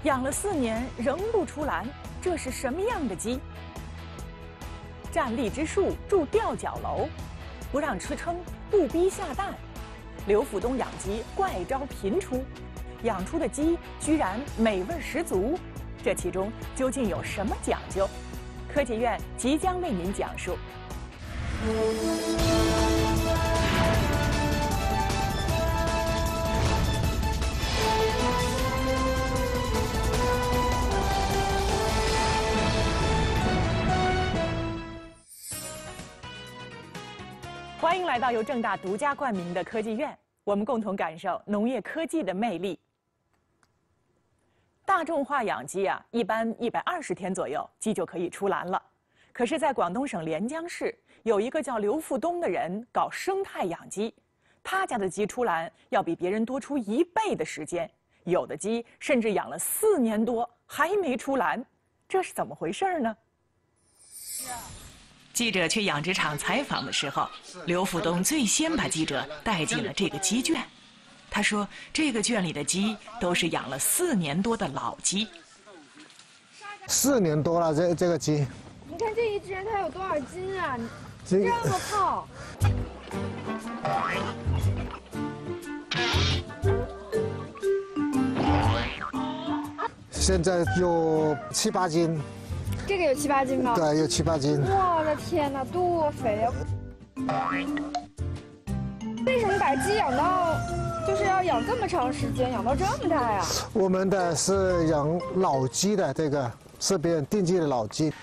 养了4年仍不出栏，这是什么样的鸡？站荔枝树，住吊脚楼，不让吃撑，不逼下蛋。刘福东养鸡怪招频出，养出的鸡居然美味十足。这其中究竟有什么讲究？科技院即将为您讲述。欢迎来到由正大独家冠名的科技院，我们共同感受农业科技的魅力。大众化养鸡啊，一般120天左右，鸡就可以出栏了。可是，在广东省连江市，有一个叫刘富东的人搞生态养鸡，他家的鸡出栏要比别人多出1倍的时间，有的鸡甚至养了4年多还没出栏，这是怎么回事呢？记者去养殖场采访的时候，刘富东最先把记者带进了这个鸡圈。他说，这个圈里的鸡都是养了4年多的老鸡。 4年多了，这个鸡。 你看这一只它有多少斤啊？这么胖。 现在有7、8斤。 这个有7、8斤吗？ 对，有7、8斤。 我的天哪，多肥啊！为什么把鸡养到，就是要养这么长时间，养到这么大呀？ 我们的是养老鸡的，这个是别人定制的老鸡。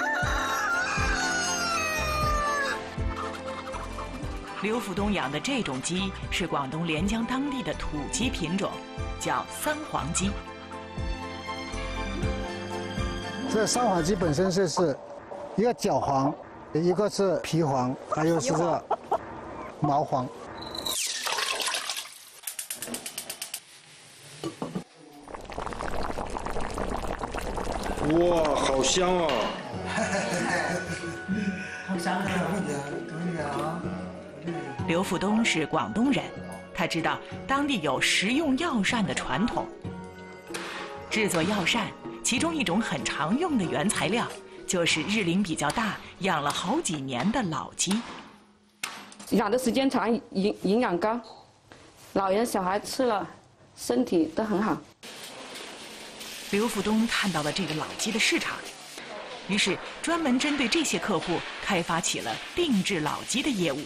刘富东养的这种鸡是广东连江当地的土鸡品种，叫三黄鸡。 这三黄鸡本身是一个角黄，一个是皮黄，还有是这个毛黄。 哇，好香啊！ 好香啊！ 刘富东是广东人，他知道当地有食用药膳的传统。制作药膳，其中一种很常用的原材料就是日龄比较大、养了好几年的老鸡。 养的时间长，营养高，老人小孩吃了，身体都很好。 刘富东看到了这个老鸡的市场，于是专门针对这些客户开发起了定制老鸡的业务。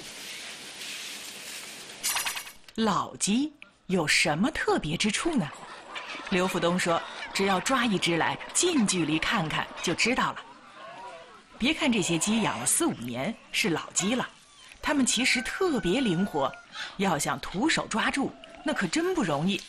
老鸡有什么特别之处呢？刘富东说，只要抓一只来，近距离看看就知道了。别看这些鸡养了4、5年是老鸡了，它们其实特别灵活，要想徒手抓住，那可真不容易。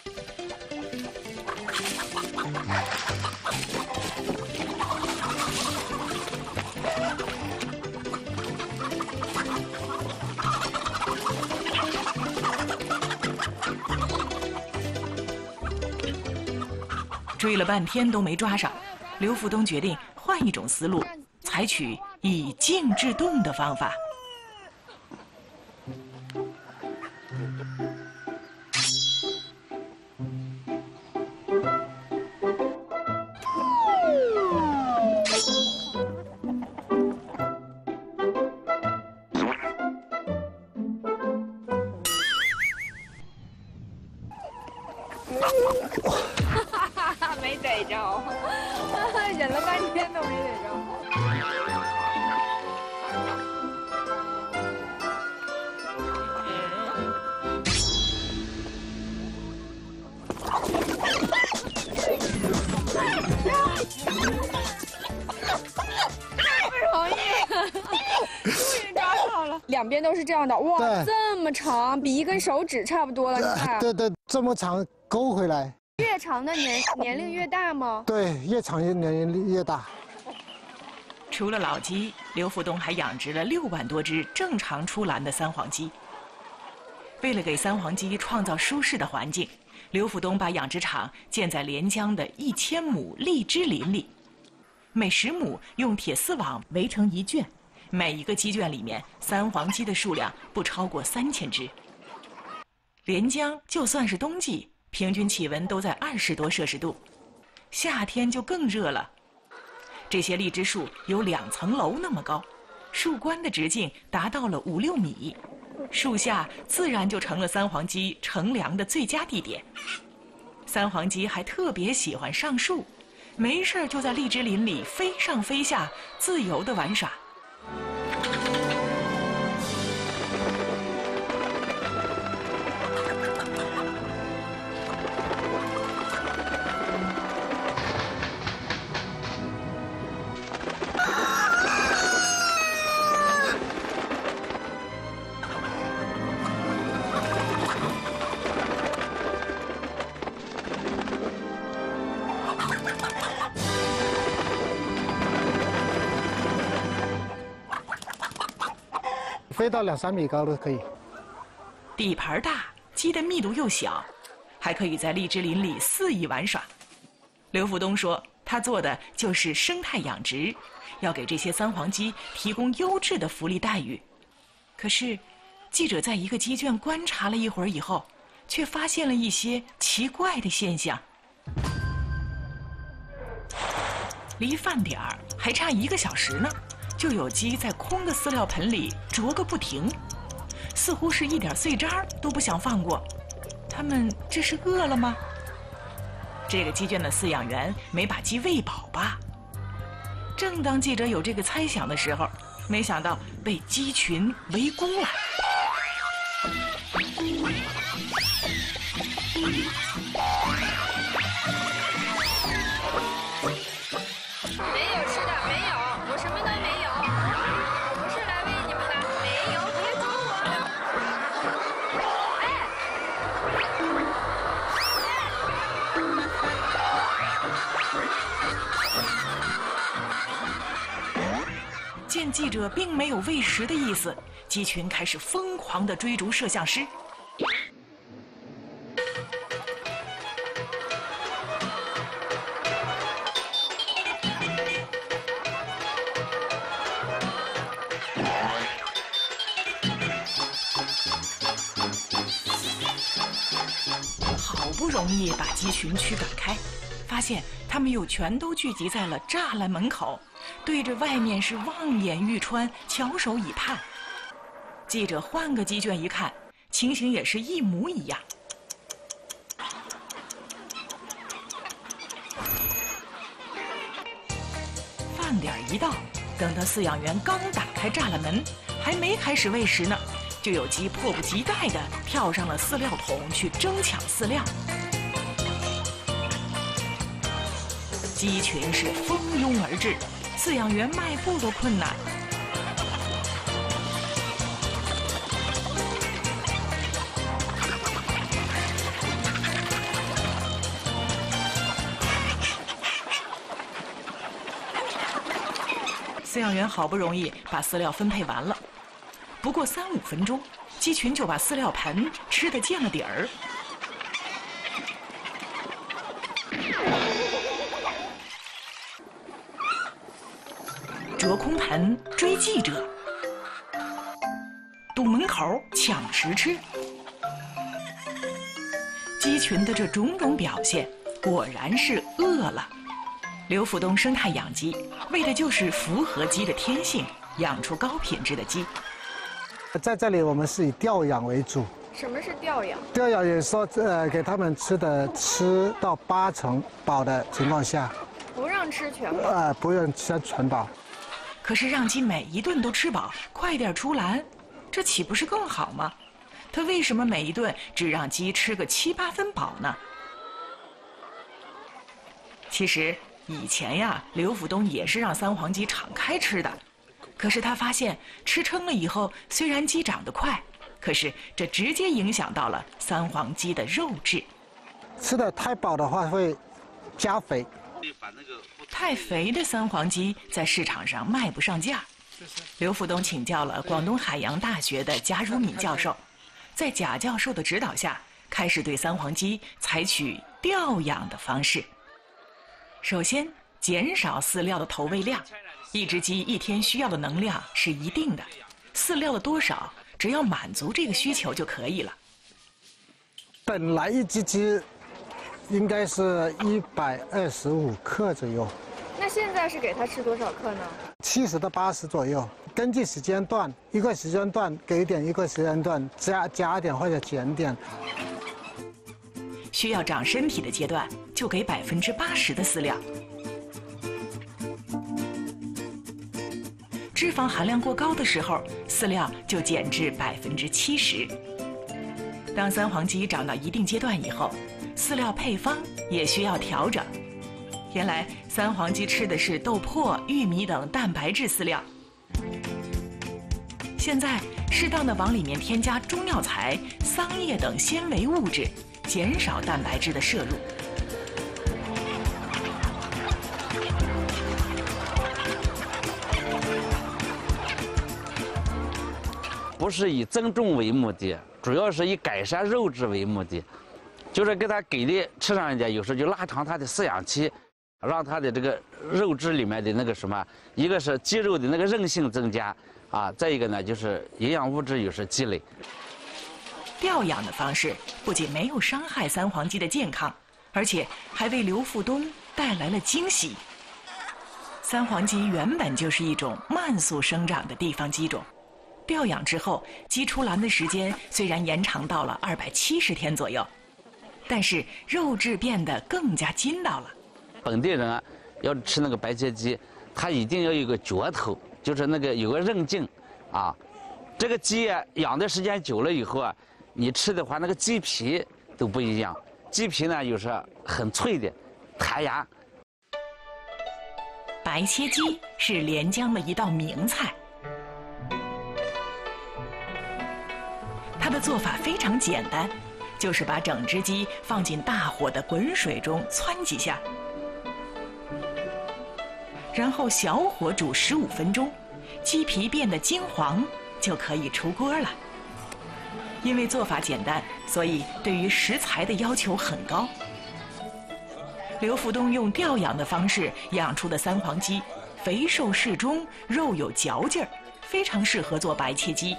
追了半天都没抓上，刘富东决定换一种思路，采取以静制动的方法。 没逮着，忍了半天都没逮着。太不容易，终于抓到了。两边都是这样的，哇，这么长，比一根手指差不多了，你看。 对，这么长勾回来。 越长的年龄越大吗？ 对，越长年龄越大。 除了老鸡，刘富东还养殖了6万多只正常出栏的三黄鸡。为了给三黄鸡创造舒适的环境，刘富东把养殖场建在连江的1000亩荔枝林里，每10亩用铁丝网围成一圈，每一个鸡圈里面三黄鸡的数量不超过3000只。连江就算是冬季，平均气温都在20多摄氏度， 夏天就更热了。这些荔枝树有2层楼那么高，树冠的直径达到了5、6米，树下自然就成了三黄鸡乘凉的最佳地点。三黄鸡还特别喜欢上树，没事就在荔枝林里飞上飞下，自由地玩耍。 飞到2、3米高都可以。 地盘大，鸡的密度又小，还可以在荔枝林里肆意玩耍。刘福东说，他做的就是生态养殖，要给这些三黄鸡提供优质的福利待遇。可是，记者在一个鸡圈观察了一会儿以后，却发现了一些奇怪的现象。离饭点儿还差1个小时呢，就有鸡在空的饲料盆里啄个不停，似乎是一点碎渣都不想放过。它们这是饿了吗？这个鸡圈的饲养员没把鸡喂饱吧？正当记者有这个猜想的时候，没想到被鸡群围攻了。 没有吃的，没有，我什么都没有，我不是来喂你们的，没有，别捉我。 见记者并没有喂食的意思，鸡群开始疯狂地追逐摄像师。好不容易把鸡群驱赶开，发现他们又全都聚集在了栅栏门口，对着外面是望眼欲穿，翘首以盼。记者换个鸡圈一看，情形也是一模一样。饭点一到，等到饲养员刚打开栅栏门，还没开始喂食呢，就有鸡迫不及待地跳上了饲料桶去争抢饲料。鸡群是蜂拥而至，饲养员迈步都困难。饲养员好不容易把饲料分配完了，不过3、5分钟，鸡群就把饲料盆吃得见了底儿。啄空盆追记者，堵门口抢食吃。鸡群的这种种表现，果然是饿了。刘福东生态养鸡，为的就是符合鸡的天性，养出高品质的鸡。 在这里，我们是以调养为主。 什么是调养？ 调养也说，给他们吃到8成饱的情况下， 不让吃全饱。 不让吃全饱。 可是让鸡每一顿都吃饱，快点出栏，这岂不是更好吗？他为什么每一顿只让鸡吃个7、8分饱呢？其实以前呀，刘福东也是让三黄鸡敞开吃的，可是他发现吃撑了以后，虽然鸡长得快，可是这直接影响到了三黄鸡的肉质。 吃得太饱的话会加肥。 太肥的三黄鸡在市场上卖不上价。刘福东请教了广东海洋大学的贾汝敏教授，在贾教授的指导下，开始对三黄鸡采取调养的方式。首先，减少饲料的投喂量，一只鸡一天需要的能量是一定的，饲料的多少只要满足这个需求就可以了。 本来一只鸡应该是125克左右。 那现在是给它吃多少克呢 ？70到80左右，根据时间段，一个时间段给点，一个时间段加点或者减点。 需要长身体的阶段，就给80%的饲料。脂肪含量过高的时候，饲料就减至70%。当三黄鸡长到一定阶段以后，饲料配方也需要调整。原来三黄鸡吃的是豆粕、玉米等蛋白质饲料，现在适当的往里面添加中药材、桑叶等纤维物质，减少蛋白质的摄入。 不是以增重为目的，主要是以改善肉质为目的，就是给它给的吃上一点，有时候就拉长它的饲养期，让它的这个肉质里面的那个什么，一个是肌肉的那个韧性增加啊，再一个呢就是营养物质有时积累。 调养的方式不仅没有伤害三黄鸡的健康，而且还为刘富东带来了惊喜。三黄鸡原本就是一种慢速生长的地方鸡种。调养之后，鸡出栏的时间虽然延长到了270天左右，但是肉质变得更加筋道了。 本地人啊，要吃那个白切鸡，它一定要有个脚头，就是那个有个韧劲，啊，这个鸡啊养的时间久了以后啊，你吃的话那个鸡皮都不一样，鸡皮呢有时很脆的，弹牙。 白切鸡是连江的一道名菜。它的做法非常简单，就是把整只鸡放进大火的滚水中汆几下，然后小火煮15分钟，鸡皮变得金黄，就可以出锅了。因为做法简单，所以对于食材的要求很高。刘富东用调养的方式养出的三黄鸡，肥瘦适中，肉有嚼劲儿，非常适合做白切鸡。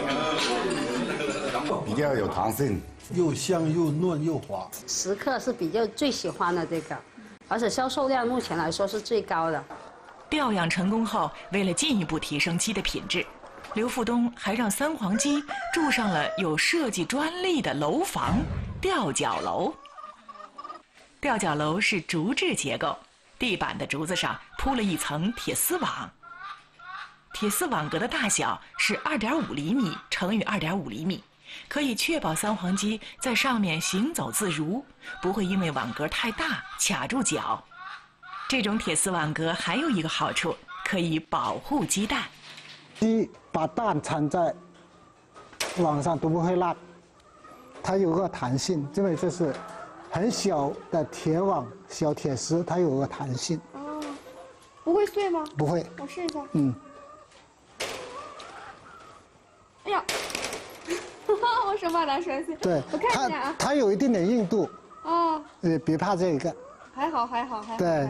比较有弹性， 又香又嫩又滑。 10克是比较最喜欢的这个，而且销售量目前来说是最高的。 调养成功后，为了进一步提升鸡的品质，刘富东还让三黄鸡住上了有设计专利的楼房——吊脚楼。吊脚楼是竹制结构，地板的竹子上铺了一层铁丝网。铁丝网格的大小是2.5厘米乘以2.5厘米，可以确保三黄鸡在上面行走自如，不会因为网格太大卡住脚。这种铁丝网格还有一个好处，可以保护鸡蛋。 鸡把蛋缠在网上都不会烂，它有个弹性，因为这是很小的铁网、小铁丝，它有个弹性。 哦，不会碎吗？ 不会。 我试一下。 嗯。 哎呀，我手把它摔碎。 对， 我看一下啊。 它有一定的硬度。 哦。 别怕这个。 还好。 对。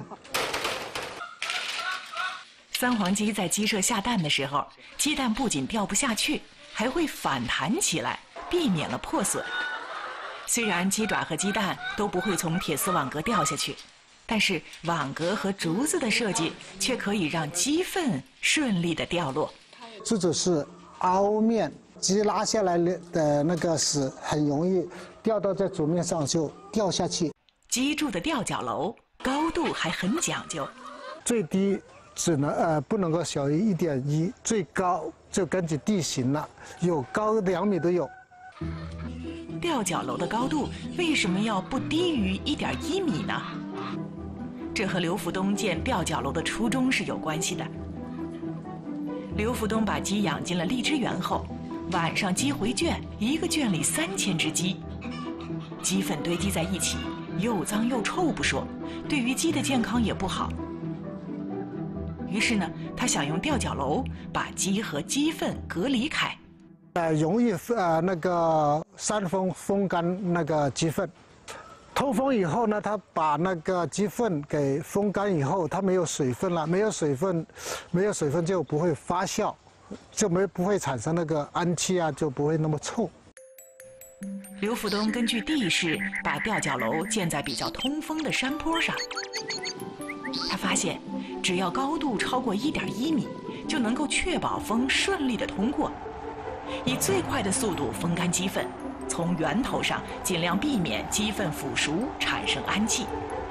三黄鸡在鸡舍下蛋的时候，鸡蛋不仅掉不下去，还会反弹起来，避免了破损。虽然鸡爪和鸡蛋都不会从铁丝网格掉下去，但是网格和竹子的设计却可以让鸡粪顺利的掉落。 这只是凹面，鸡拉下来的那个屎很容易掉到这竹面上就掉下去。 鸡住的吊脚楼高度还很讲究， 最低不能够小于1.1，最高就根据地形了，有高2米都有。 吊脚楼的高度为什么要不低于1.1米呢？这和刘富东建吊脚楼的初衷是有关系的。刘富东把鸡养进了荔枝园后，晚上鸡回圈，一个圈里3000只鸡，鸡粪堆积在一起，又脏又臭不说，对于鸡的健康也不好。于是呢，他想用吊脚楼把鸡和鸡粪隔离开， 容易那个扇风风干那个鸡粪。通风以后呢，他把那个鸡粪给风干以后，它没有水分了，没有水分就不会发酵，就不会产生那个氨气啊，就不会那么臭。 刘福东根据地势，把吊脚楼建在比较通风的山坡上。他发现，只要高度超过1.1米，就能够确保风顺利地通过，以最快的速度风干鸡粪，从源头上尽量避免鸡粪腐熟产生氨气。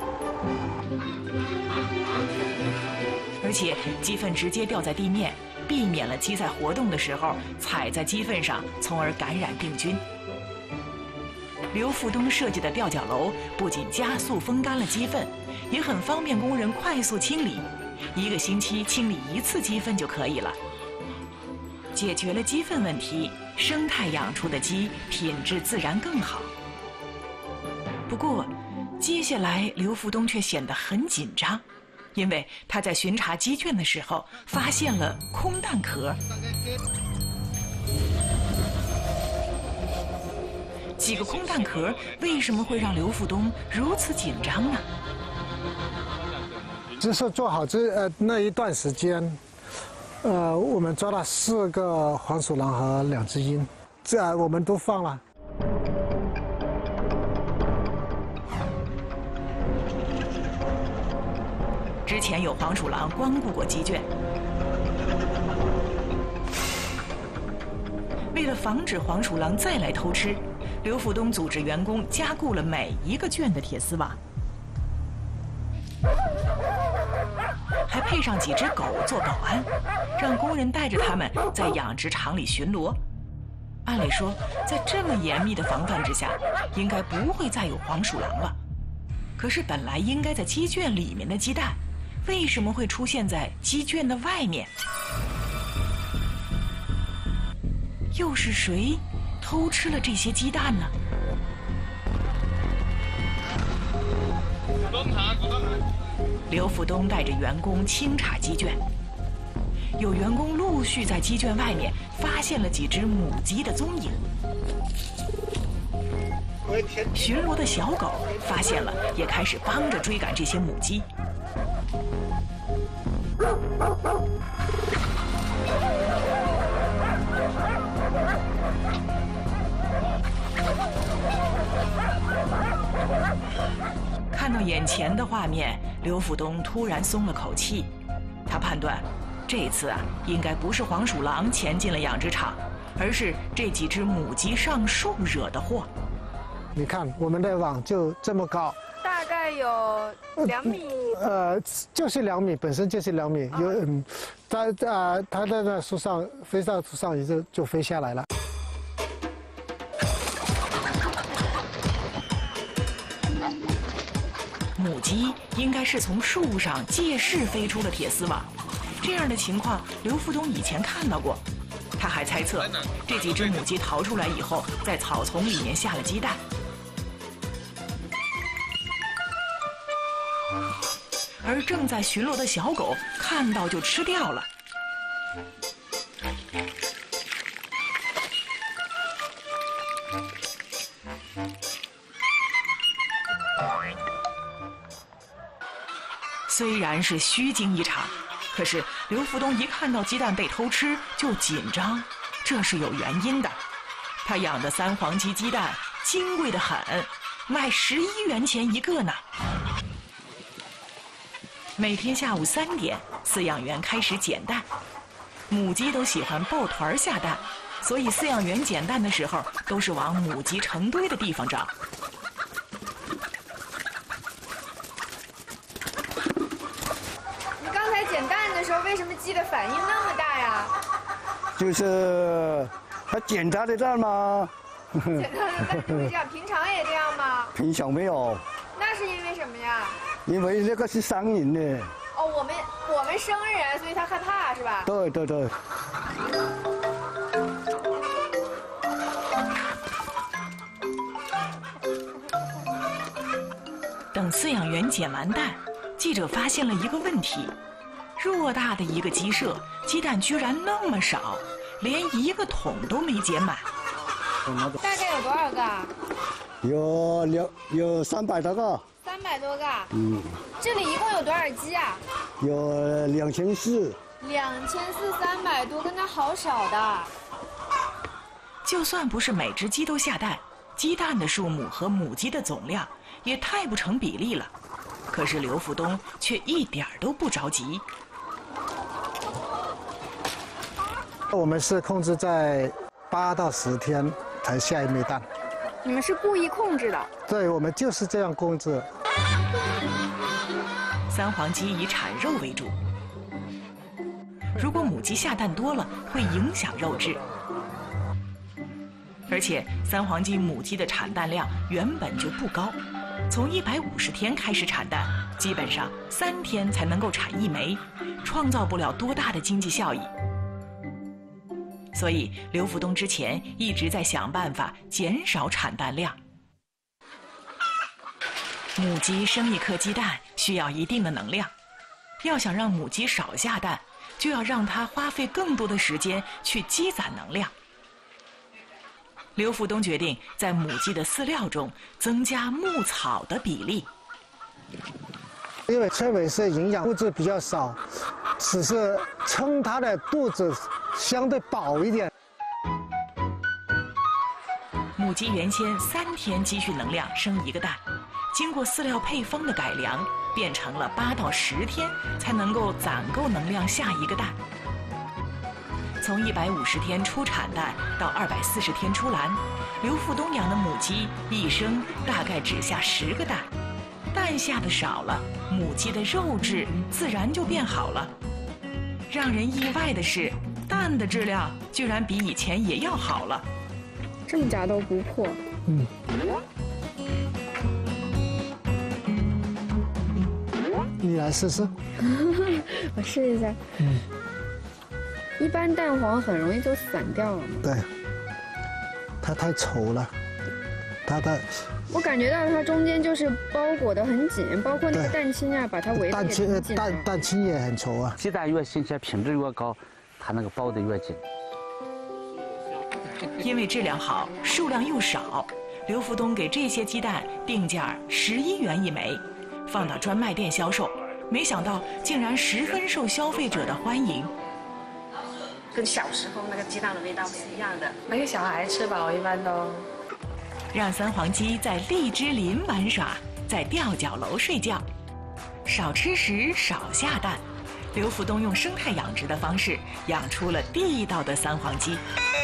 而且鸡粪直接掉在地面，避免了鸡在活动的时候踩在鸡粪上，从而感染病菌。刘福东设计的吊脚楼不仅加速风干了鸡粪，也很方便工人快速清理，1个星期清理1次鸡粪就可以了。解决了鸡粪问题，生态养出的鸡品质自然更好。不过，接下来刘福东却显得很紧张，因为他在巡查鸡圈的时候发现了空蛋壳。几个空蛋壳为什么会让刘福东如此紧张呢？ 就是做好那一段时间，我们抓了4个黄鼠狼和2只鹰，我们都放了。 之前有黄鼠狼光顾过鸡圈，为了防止黄鼠狼再来偷吃，刘福东组织员工加固了每一个圈的铁丝网，还配上几只狗做保安，让工人带着它们在养殖场里巡逻。按理说，在这么严密的防范之下，应该不会再有黄鼠狼了。可是本来应该在鸡圈里面的鸡蛋，为什么会出现在鸡圈的外面？又是谁偷吃了这些鸡蛋呢？刘福东带着员工清查鸡圈，有员工陆续在鸡圈外面发现了几只母鸡的踪影。巡逻的小狗发现了，也开始帮着追赶这些母鸡。看到眼前的画面，刘福东突然松了口气。他判断，这次应该不是黄鼠狼潜进了养殖场，而是这几只母鸡上树惹的祸。 你看，我们的网就这么高， 大概有2米。 就是2米，本身就是2米。它在那树上飞到树上，也就飞下来了。 母鸡应该是从树上借势飞出了铁丝网，这样的情况刘福东以前看到过。他还猜测，这几只母鸡逃出来以后，在草丛里面下了鸡蛋。而正在巡逻的小狗看到就吃掉了。虽然是虚惊一场，可是刘福东一看到鸡蛋被偷吃就紧张，这是有原因的。他养的3黄鸡鸡蛋金贵得很，卖11元钱1个呢。每天下午3点，饲养员开始捡蛋。母鸡都喜欢抱团下蛋，所以饲养员捡蛋的时候都是往母鸡成堆的地方找。 你刚才捡蛋的时候，为什么鸡的反应那么大呀？ 就是它捡它的蛋吗？ 捡它的蛋会这样，平常也这样吗？ 平常没有。 那是因为什么呀？ 因为这个是伤人的。 哦，我们生人，所以他害怕是吧？ 对对对。 等饲养员捡完蛋，记者发现了一个问题：偌大的一个鸡舍，鸡蛋居然那么少，连1个桶都没捡满。 大概有多少个啊？ 有300多个。 300多个。 嗯。 这里一共有多少鸡啊？ 有2400。 2400-300多个，那好少的。 就算不是每只鸡都下蛋， 鸡蛋的数目和母鸡的总量也太不成比例了。可是刘福东却一点都不着急。 我们是控制在8到10天才下1枚蛋。 你们是故意控制的？ 对，我们就是这样控制。 三黄鸡以产肉为主，如果母鸡下蛋多了，会影响肉质。而且三黄鸡母鸡的产蛋量原本就不高，从150天开始产蛋，基本上3天才能够产1枚，创造不了多大的经济效益。所以刘福东之前一直在想办法减少产蛋量。母鸡生1颗鸡蛋需要一定的能量，要想让母鸡少下蛋，就要让它花费更多的时间去积攒能量。刘福东决定在母鸡的饲料中增加牧草的比例， 因为催尾是营养物质比较少，只是撑它的肚子相对饱一点。 母鸡原先3天积蓄能量生1个蛋，经过饲料配方的改良，变成了8到10天才能够攒够能量下1个蛋。从150天出产蛋到240天出栏，刘福东养的母鸡一生大概只下10个蛋，蛋下的少了，母鸡的肉质自然就变好了。让人意外的是，蛋的质量居然比以前也要好了。 正夹都不破。 你来试试。 我试一下。一般蛋黄很容易就散掉了嘛。 对，它太稠了， 我感觉到它中间就是包裹得很紧，包括那个蛋清啊，把它围得也挺紧。 蛋清也很稠啊。 鸡蛋越新鲜，品质越高，它那个包得越紧。 因为质量好，数量又少，刘福东给这些鸡蛋定价11元1枚，放到专卖店销售，没想到竟然十分受消费者的欢迎。 跟小时候那个鸡蛋的味道是一样的。 那给小孩吃吧，我一般都。 让三黄鸡在荔枝林玩耍，在吊脚楼睡觉，少吃食，少下蛋。刘福东用生态养殖的方式养出了地道的三黄鸡。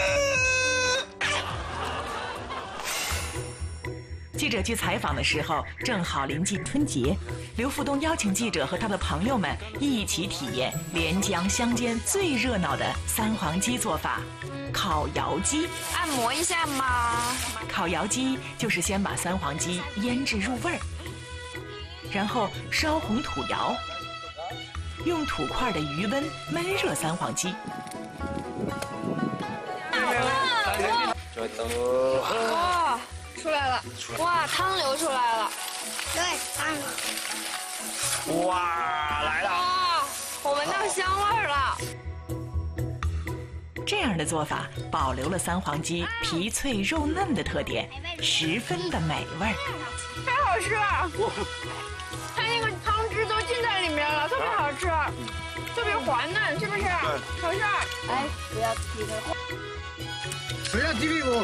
记者去采访的时候，正好临近春节，刘福东邀请记者和他的朋友们一起体验连江乡间最热闹的三黄鸡做法——烤窑鸡。 按摩一下嘛。 烤窑鸡就是先把三黄鸡腌制入味儿，然后烧红土窑，用土块的余温焖热三黄鸡。 哇！出来了！哇，汤流出来了！ 对，汤流。 哇，来了！ 哇，我闻到香味儿了。 这样的做法保留了三黄鸡皮脆肉嫩的特点，十分的美味。 太好吃了！它那个汤汁都浸在里面了，特别好吃，特别滑嫩，是不是？小事儿。 哎，不要踢了。 谁要踢屁股？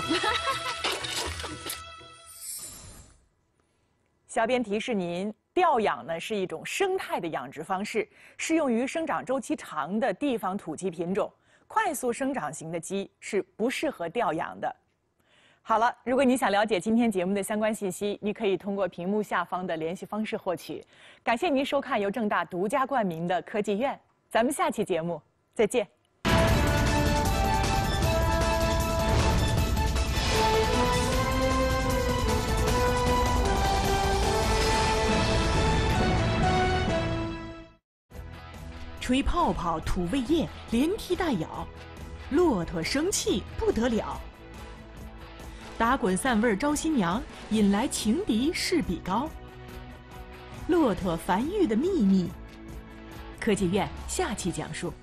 小编提示您，吊养呢是一种生态的养殖方式，适用于生长周期长的地方土鸡品种。快速生长型的鸡是不适合吊养的。好了，如果你想了解今天节目的相关信息，你可以通过屏幕下方的联系方式获取。感谢您收看由正大独家冠名的科技院，咱们下期节目再见。吹泡泡吐胃液，连踢带咬，骆驼生气不得了。打滚散味招新娘，引来情敌势比高。骆驼繁育的秘密，科技院下期讲述。